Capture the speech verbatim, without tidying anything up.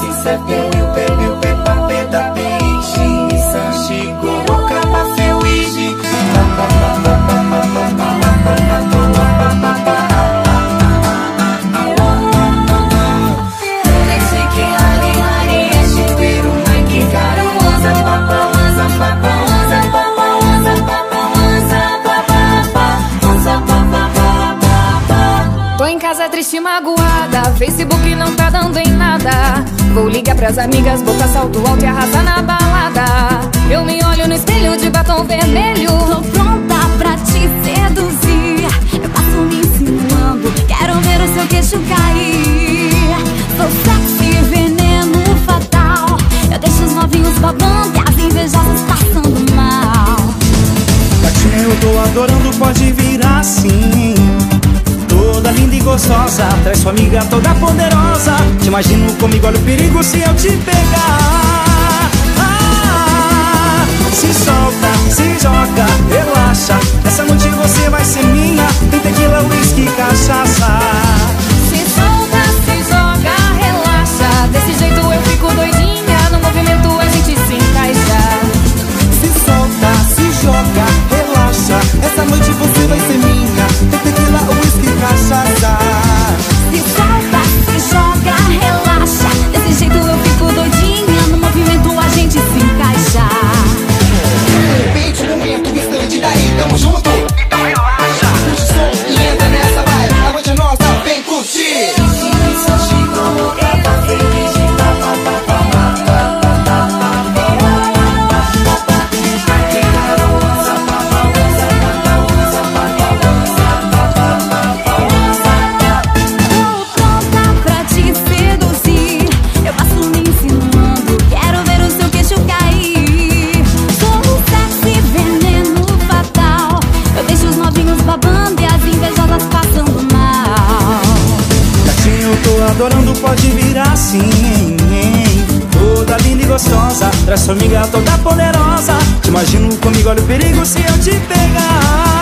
se serve piu pe piu pe pa pe da peixe sanchi coloca pa feuige Tô em casa triste e magoada, Facebook não tá dando em nada. Vou ligar pras amigas, botar salto alto e arrasar na balada. Eu me olho no espelho de batom vermelho. Tô pronta pra te seduzir. Eu passo me insinuando, quero ver o seu queixo cair. Sou sexy, veneno fatal. Eu deixo os novinhos babando e as invejosas passando mal. Gatinha, eu tô adorando, pode virar assim. Toda linda e gostosa, traz sua amiga toda poderosa. Te imagino comigo, olha o perigo se eu te pegar. Ah, se solta, se joga, relaxa. Essa noite você vai ser minha. Tem tequila, whisky, cachaça. Se solta, se joga, relaxa. Desse jeito eu fico doidinha. No movimento a gente se encaixa. Se solta, se joga, relaxa. Essa noite você vai ser minha. Tem tequila, whisky, cachaça. Se solta, se joga, relaxa. Desse jeito eu fico doidinha. No movimento a gente se encaixa. Repente o momento, distante daí, tamo junto. Então relaxa, puxa o som e entra nessa vibe. A noite é nossa, vem curtir. Adorando, pode virar assim. Toda linda e gostosa, traz sua amiga toda poderosa. Te imagino comigo, olha o perigo se eu te pegar.